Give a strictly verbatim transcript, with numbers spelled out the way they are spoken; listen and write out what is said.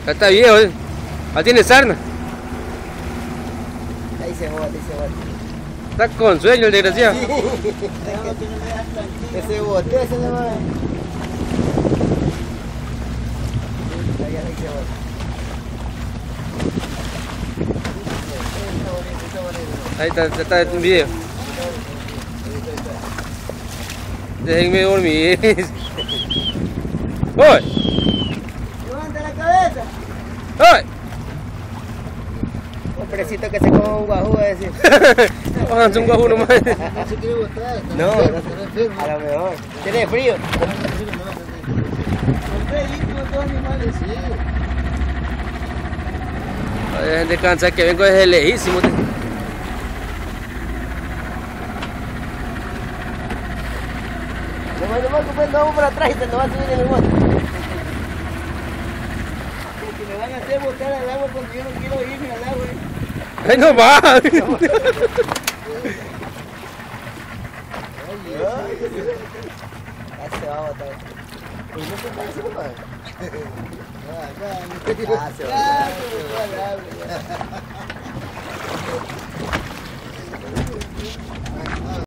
Ya está viejo, ¿eh? Ah, tiene sarna. Ahí se bota, ahí se bota. Está con sueño el desgraciado. Sí. Que se bote, ese nomás. Ahí se bota. Ahí está, está en video. Déjenme dormir. ¡Oye! ¡Levanta la cabeza! ¡Oye! Hombrecito que se coma un guajú, a decir. Ojalá un guajú nomás. No se quiere botar. No, a lo mejor. ¿Tiene frío? Dejen descansar que vengo desde lejísimo. Nomás, nomás, pues, vamos para atrás y te lo vas a subir en el moto. Que me van a hacer botar al agua porque yo no quiero irme al agua. ¡Ay, no va! Ya se va a botar. Pues no se puede hacer más. Ah, se va a botar.